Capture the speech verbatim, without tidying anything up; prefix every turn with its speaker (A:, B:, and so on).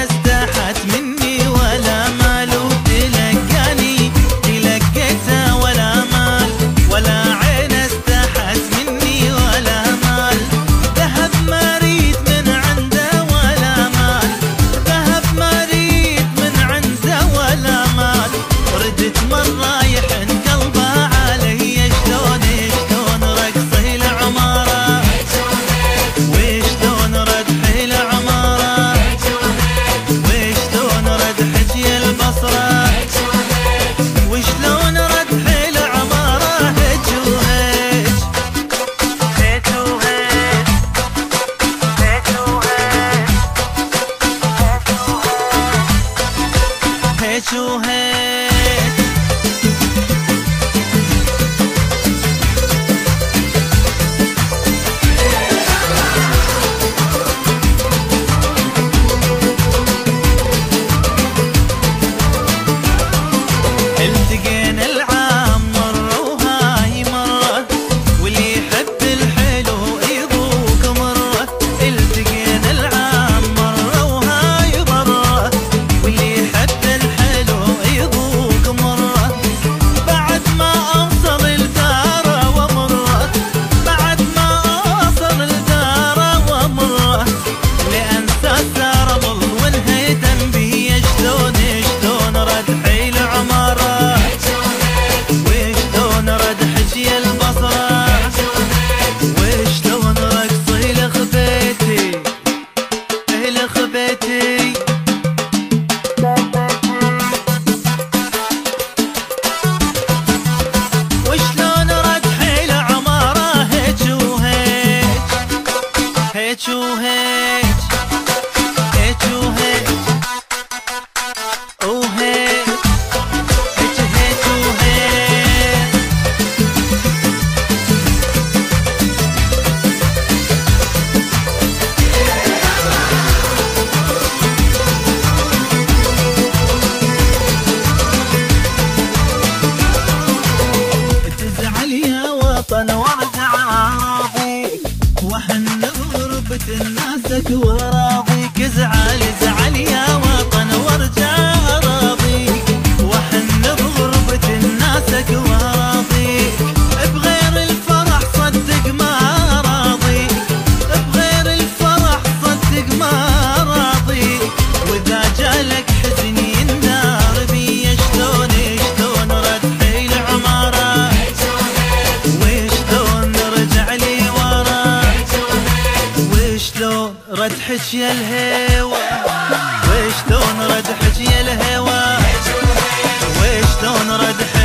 A: استحت مني ولا مال، وتلقاني تلقيته ولا مال، ولا عين استحت مني ولا مال. ذهب ما ريد من عنده ولا مال، ذهب ما ريد من عنده ولا مال. ردت مرة يحن قلبه علي، شلون شلون رقصه العمارة، وشلون ردحي العمارة، وشلون رد حجي البصرة، وشلون ردحي العمارة. هج وهج هج وهج هج وهج هج وهج. التقينا العام مرة وهاي مرة، واللي يحب الحلو يذوق مرة. التقينا العام مرة وهاي مرة، واللي يحب الحلو يذوق مرة. بعد ما أوصل الدار ومرة، بعد ما أوصل الدار ومرة، لأنسى رمل وانهدم بي. شلون شلون ردحي العمارة، وشلون رد حجي البصرة، وشلون رقصي لخبيتي لخبيتي. وشلون ردحي العمارة. هج وهج هج وهج هج وهج وهج هج هج وهج. تزعل يا وطن وارجع اراضيك، وحن بغربة ناسك وراضيك. ازعل ازعل يا وطن وارجع اراضيك، وحن بغربة ناسك وراضيك. بغير الفرح صدق ما راضيك، بغير الفرح صدق ما راضيك. واذا جالك حزن ينار بي. شلون شلون ردحي العمارة، وشلون نرجع لي ورا، وشلون رد حجي الهوى، وشلون رد حجي الهوى، وشلون رد حجي